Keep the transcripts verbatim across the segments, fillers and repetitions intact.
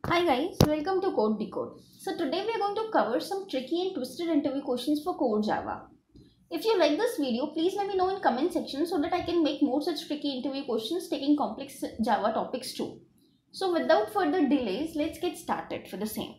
Hi guys, welcome to Code Decode. So today we are going to cover some tricky and twisted interview questions for Core Java. If you like this video, please let me know in comment section so that I can make more such tricky interview questions taking complex Java topics too. So without further delays, let's get started for the same.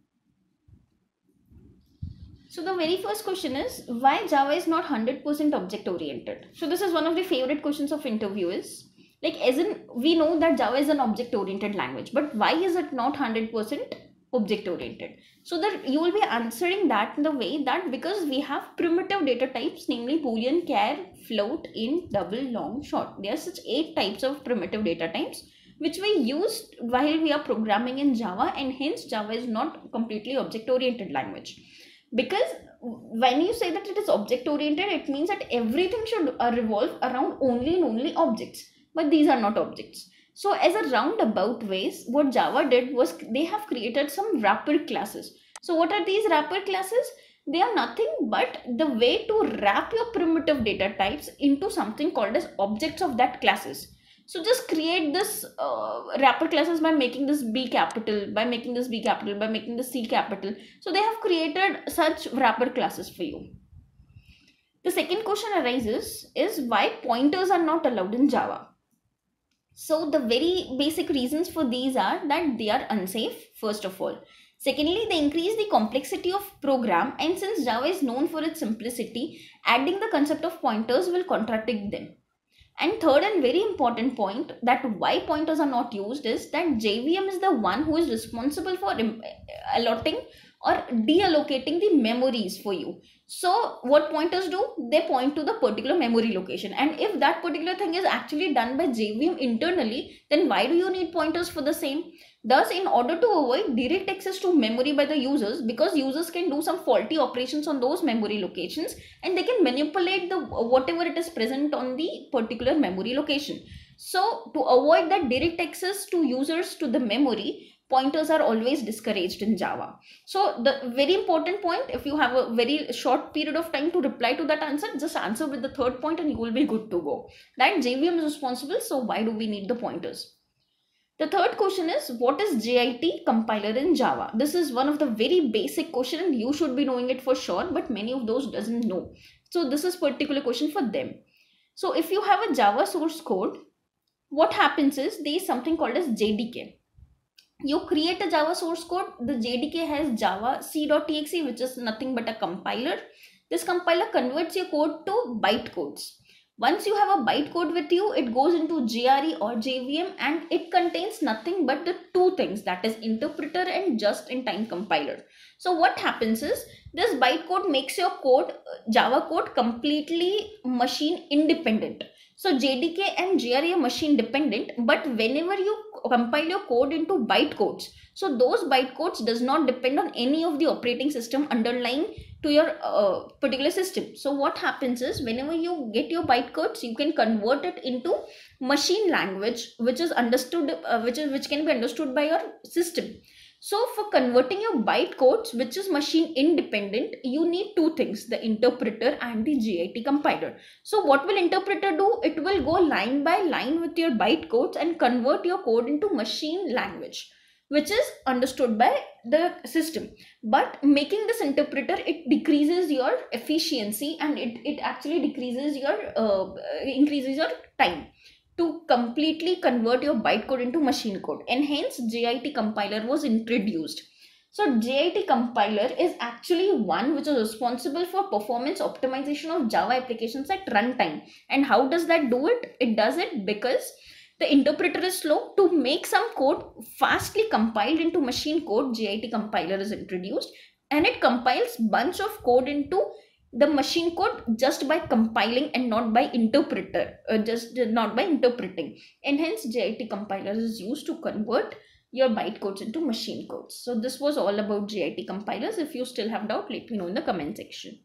So the very first question is, why Java is not one hundred percent object oriented? So this is one of the favorite questions of interviewers. Like as in, we know that Java is an object oriented language, but why is it not one hundred percent object oriented? So that you will be answering that in the way that because we have primitive data types, namely boolean, char, float, int, double, long, short. There are such eight types of primitive data types which we use while we are programming in Java, and hence Java is not completely object oriented language. Because when you say that it is object oriented, it means that everything should uh, revolve around only and only objects, but these are not objects. So as a roundabout ways, what Java did was they have created some wrapper classes. So what are these wrapper classes? They are nothing but the way to wrap your primitive data types into something called as objects of that classes. So just create this uh, wrapper classes by making this B capital, by making this B capital, by making this C capital. So they have created such wrapper classes for you. The second question arises is why pointers are not allowed in Java. So the very basic reasons for these are that they are unsafe, first of all. Secondly, they increase the complexity of program, and since Java is known for its simplicity, adding the concept of pointers will contradict them. And third and very important point that why pointers are not used is that J V M is the one who is responsible for allotting or deallocating the memories for you. So what pointers do? They point to the particular memory location. And if that particular thing is actually done by J V M internally, then why do you need pointers for the same? Thus, in order to avoid direct access to memory by the users, because users can do some faulty operations on those memory locations and they can manipulate the whatever it is present on the particular memory location. So to avoid that direct access to users to the memory, pointers are always discouraged in Java. So the very important point, if you have a very short period of time to reply to that answer, just answer with the third point and you will be good to go. That J V M is responsible, so why do we need the pointers? The third question is, what is J I T compiler in Java? This is one of the very basic question and you should be knowing it for sure, but many of those doesn't know. So this is particular question for them. So if you have a Java source code, what happens is there is something called as J D K. You create a Java source code, the J D K has Java c.exe, which is nothing but a compiler. This compiler converts your code to bytecodes. Once you have a bytecode with you, it goes into G R E or J V M and it contains nothing but the two things, that is interpreter and just-in-time compiler. So what happens is this bytecode makes your code, Java code, completely machine independent. So J D K and G R E are machine dependent, but whenever you compile your code into bytecodes, so those bytecodes does not depend on any of the operating system underlying to your uh, particular system. So what happens is whenever you get your bytecodes, you can convert it into machine language, which is understood, uh, which is which can be understood by your system. So for converting your bytecodes, which is machine independent, you need two things, the interpreter and the J I T compiler. So what will interpreter do? It will go line by line with your bytecodes and convert your code into machine language, which is understood by the system. But making this interpreter, it decreases your efficiency and it, it actually decreases your, uh, increases your time to completely convert your bytecode into machine code, and hence J I T compiler was introduced. So J I T compiler is actually one which is responsible for performance optimization of Java applications at runtime. And how does that do it? It does it because the interpreter is slow. To make some code fastly compiled into machine code, J I T compiler is introduced and it compiles bunch of code into the machine code just by compiling and not by interpreter, uh, just not by interpreting, and hence J I T compiler is used to convert your bytecodes into machine codes. So this was all about J I T compilers. If you still have doubt, let me know in the comment section.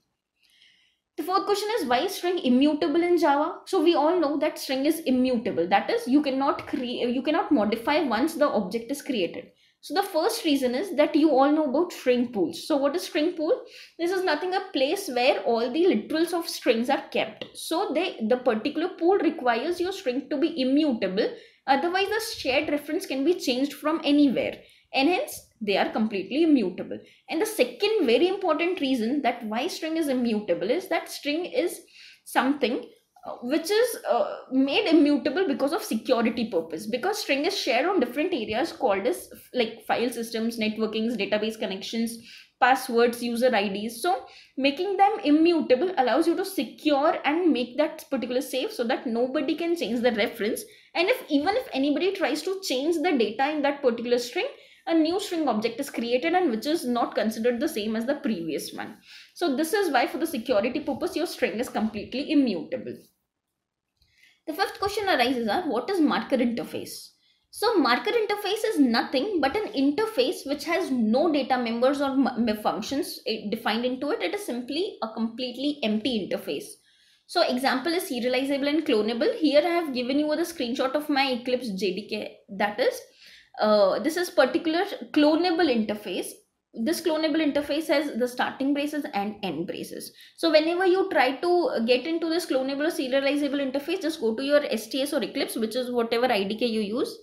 The fourth question is, why is string immutable in Java? So we all know that string is immutable. That is, you cannot create, you cannot modify once the object is created. So the first reason is that you all know about string pools. So what is string pool? This is nothing a place where all the literals of strings are kept. So they, the particular pool requires your string to be immutable. Otherwise, the shared reference can be changed from anywhere. and hence they are completely immutable. And the second very important reason that why string is immutable is that string is something uh, which is uh, made immutable because of security purpose, because string is shared on different areas called as like file systems, networkings, database connections, passwords, user I Ds. So making them immutable allows you to secure and make that particular safe so that nobody can change the reference. And if even if anybody tries to change the data in that particular string, a new string object is created and which is not considered the same as the previous one. So this is why for the security purpose your string is completely immutable. The fifth question arises are, what is marker interface? So marker interface is nothing but an interface which has no data members or functions defined into it. It is simply a completely empty interface. So example is serializable and clonable. Here I have given you the screenshot of my Eclipse J D K. That is, uh, this is particular clonable interface. This clonable interface has the starting braces and end braces. So whenever you try to get into this clonable or serializable interface, just go to your S T S or Eclipse, which is whatever I D K you use.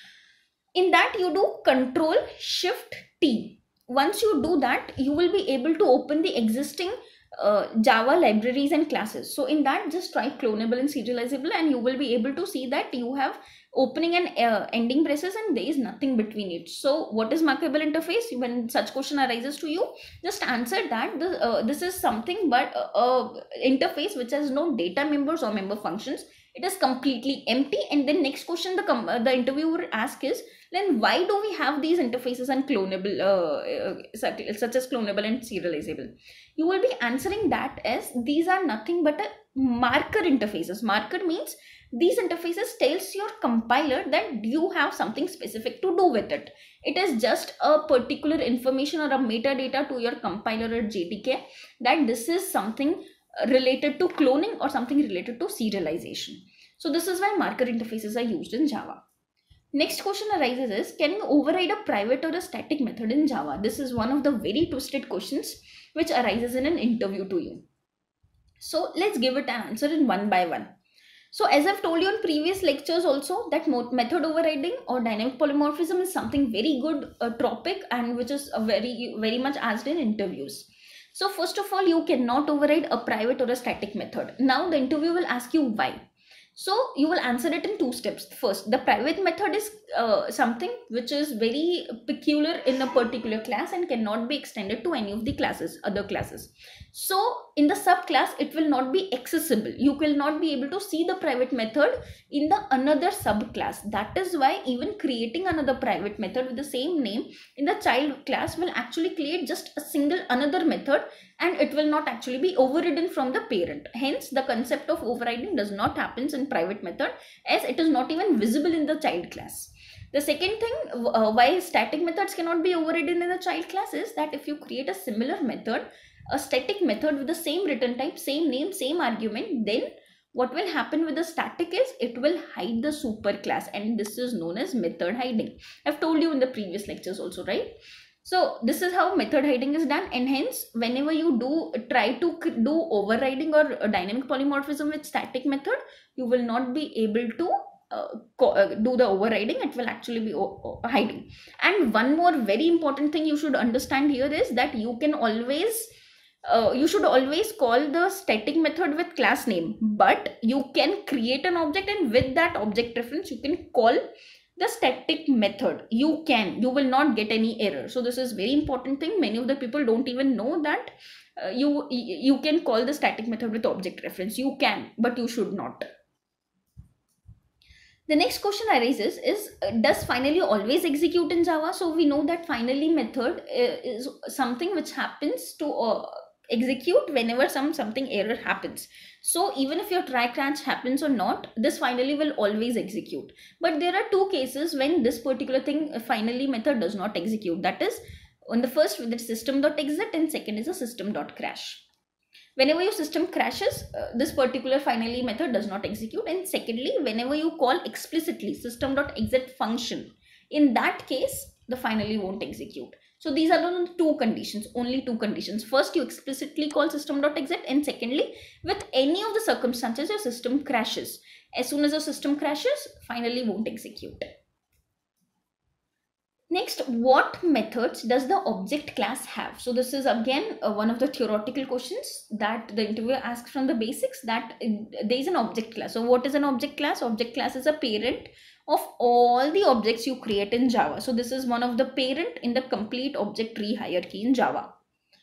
In that you do Control Shift T. Once you do that, you will be able to open the existing uh, Java libraries and classes. So in that, just try clonable and serializable and you will be able to see that you have opening and uh, ending braces and there is nothing between it. So what is markable interface? When such question arises to you, just answer that the, uh, this is something but uh, uh, interface which has no data members or member functions. It is completely empty. And then next question the, uh, the interviewer asks is, then why do we have these interfaces and clonable, uh, uh, such, such as clonable and serializable? You will be answering that as these are nothing but a marker interfaces. Marker means these interfaces tells your compiler that you have something specific to do with it. It is just a particular information or a metadata to your compiler or J D K that this is something related to cloning or something related to serialization. So this is why marker interfaces are used in Java. Next question arises is, can you override a private or a static method in Java? This is one of the very twisted questions which arises in an interview to you. So let's give it an answer in one by one. So as I've told you in previous lectures also, that method overriding or dynamic polymorphism is something very good uh, topic and which is a very very much asked in interviews. So first of all, you cannot override a private or a static method. Now the interview will ask you why. So you will answer it in two steps. First, the private method is uh, something which is very peculiar in a particular class and cannot be extended to any of the classes, other classes. So in the subclass, it will not be accessible. You will not be able to see the private method in the another subclass. That is why even creating another private method with the same name in the child class will actually create just a single another method and it will not actually be overridden from the parent. Hence, the concept of overriding does not happen in private method as it is not even visible in the child class. The second thing uh, why static methods cannot be overridden in the child class is that if you create a similar method, a static method with the same return type, same name, same argument, then what will happen with the static is it will hide the superclass and this is known as method hiding. I've told you in the previous lectures also, right? So this is how method hiding is done, and hence whenever you do try to do overriding or dynamic polymorphism with static method, you will not be able to uh, uh, do the overriding. It will actually be hiding. And one more very important thing you should understand here is that you can always Uh, you should always call the static method with class name, but you can create an object and with that object reference you can call the static method. You can, you will not get any error. So this is very important thing. Many of the people don't even know that uh, you you can call the static method with object reference. You can, but you should not. The next question arises is, uh, does finally always execute in Java? So we know that finally method uh, is something which happens to uh, execute whenever some something error happens. So even if your try catch happens or not, this finally will always execute. But there are two cases when this particular thing uh, finally method does not execute. That is, on the first with the system.exit and second is a system.crash. Whenever your system crashes, uh, this particular finally method does not execute. And secondly, whenever you call explicitly system.exit function, in that case the finally won't execute. So these are the two conditions, only two conditions. First, you explicitly call system.exit, and secondly, with any of the circumstances your system crashes. As soon as your system crashes, finally won't execute. Next, what methods does the object class have? So this is again uh, one of the theoretical questions that the interviewer asks from the basics, that uh, there is an object class. So what is an object class? Object class is a parent of all the objects you create in Java. So this is one of the parent in the complete object tree hierarchy in Java.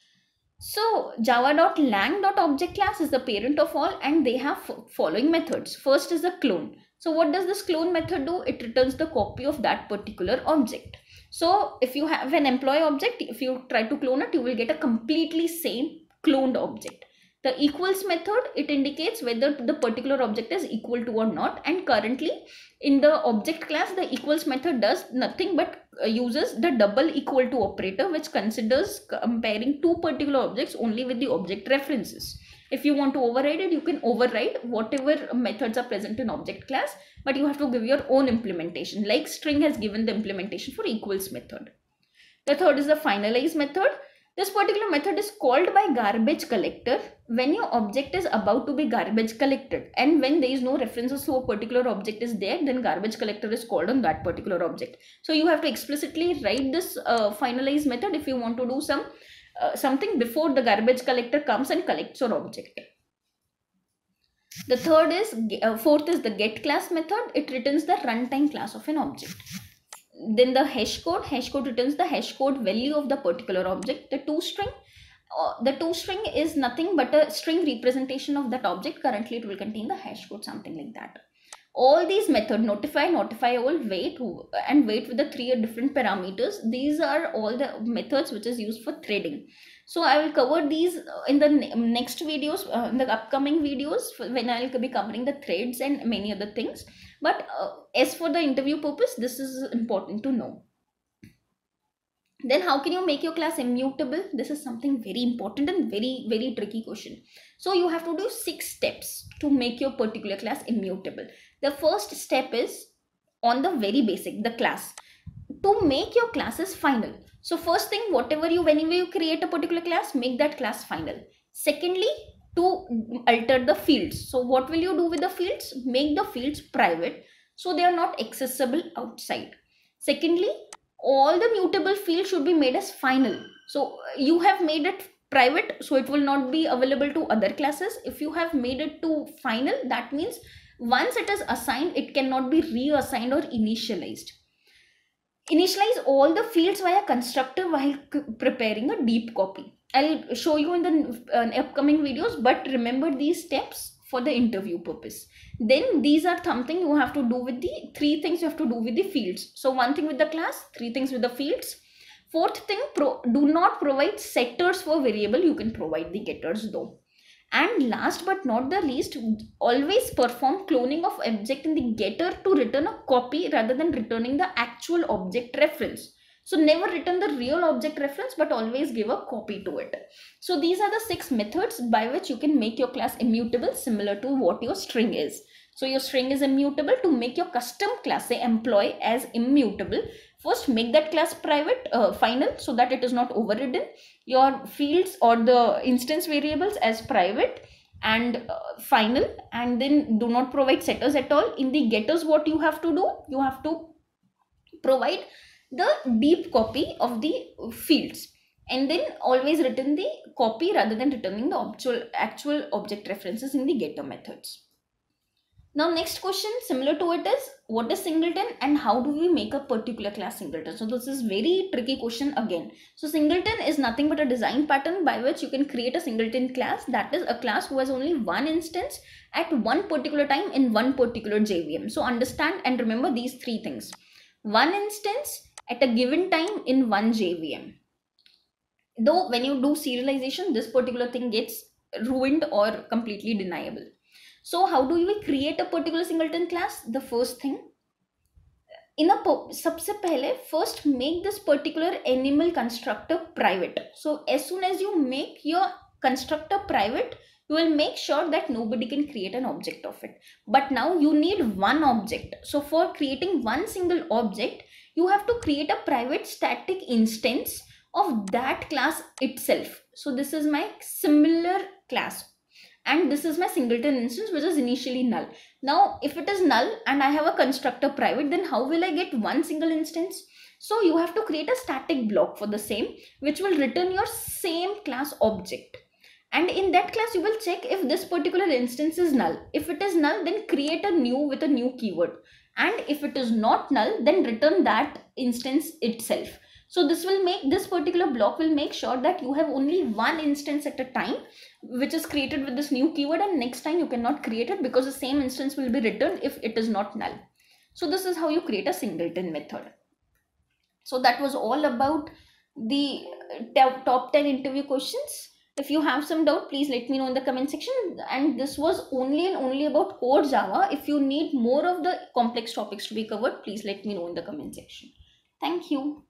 So java.lang.object class is the parent of all, and they have following methods. First is the clone. So what does this clone method do? It returns the copy of that particular object. So if you have an employee object, if you try to clone it, you will get a completely same cloned object. The equals method, it indicates whether the particular object is equal to or not, and currently in the object class the equals method does nothing but uses the double equal to operator, which considers comparing two particular objects only with the object references. If you want to override it, you can override whatever methods are present in object class, but you have to give your own implementation, like string has given the implementation for equals method. The third is the finalize method. This particular method is called by garbage collector when your object is about to be garbage collected, and when there is no references to a particular object is there, then garbage collector is called on that particular object. So you have to explicitly write this uh, finalize method if you want to do some uh, something before the garbage collector comes and collects your object. The third is uh, fourth is the get class method. It returns the runtime class of an object. Then the hash code. Hash code returns the hash code value of the particular object. The to string. Uh, the to string is nothing but a string representation of that object. Currently it will contain the hash code, something like that. All these methods, notify, notify all, wait, and wait with the three different parameters. These are all the methods which is used for threading. So I will cover these in the next videos, uh, in the upcoming videos, when I will be covering the threads and many other things. But uh, as for the interview purpose, this is important to know. Then how can you make your class immutable? This is something very important and very, very tricky question. So you have to do six steps to make your particular class immutable. The first step is on the very basic, the class. To make your classes final. So first thing, whatever you, whenever you create a particular class, make that class final. Secondly, to alter the fields. So what will you do with the fields? Make the fields private, so they are not accessible outside. Secondly, all the mutable fields should be made as final. So you have made it private, so it will not be available to other classes. If you have made it to final, that means once it is assigned, it cannot be reassigned or initialized. Initialize all the fields via constructor while preparing a deep copy. I'll show you in the uh, upcoming videos, but remember these steps for the interview purpose. Then these are something you have to do with the three things you have to do with the fields. So one thing with the class, three things with the fields. Fourth thing, pro do not provide setters for variable. You can provide the getters though. And last but not the least, always perform cloning of object in the getter to return a copy rather than returning the actual object reference. So never return the real object reference, but always give a copy to it. So these are the six methods by which you can make your class immutable, similar to what your string is. So your string is immutable. To make your custom class, say employee, as immutable, first make that class private, uh, final, so that it is not overridden. Your fields or the instance variables as private and uh, final, and then do not provide setters at all. In the getters, what you have to do, you have to provide the deep copy of the fields, and then always return the copy rather than returning the actual, actual object references in the getter methods. Now next question similar to it is, what is singleton and how do we make a particular class singleton? So this is very tricky question again. So singleton is nothing but a design pattern by which you can create a singleton class, that is a class who has only one instance at one particular time in one particular J V M. So understand and remember these three things. One instance at a given time in one J V M. Though when you do serialization, this particular thing gets ruined or completely deniable. So how do we create a particular singleton class? The first thing, in a sabse pehle, first make this particular animal constructor private. So as soon as you make your constructor private, you will make sure that nobody can create an object of it. But now you need one object. So for creating one single object, you have to create a private static instance of that class itself. So this is my similar class, and this is my singleton instance, which is initially null. Now if it is null and I have a constructor private, then how will I get one single instance? So you have to create a static block for the same, which will return your same class object. And in that class, you will check if this particular instance is null. If it is null, then create a new with a new keyword. And if it is not null, then return that instance itself. So this will make, this particular block will make sure that you have only one instance at a time, which is created with this new keyword, and next time you cannot create it because the same instance will be returned if it is not null. So this is how you create a singleton method. So that was all about the top ten interview questions. If you have some doubt, please let me know in the comment section. And this was only and only about core Java. If you need more of the complex topics to be covered, please let me know in the comment section. Thank you.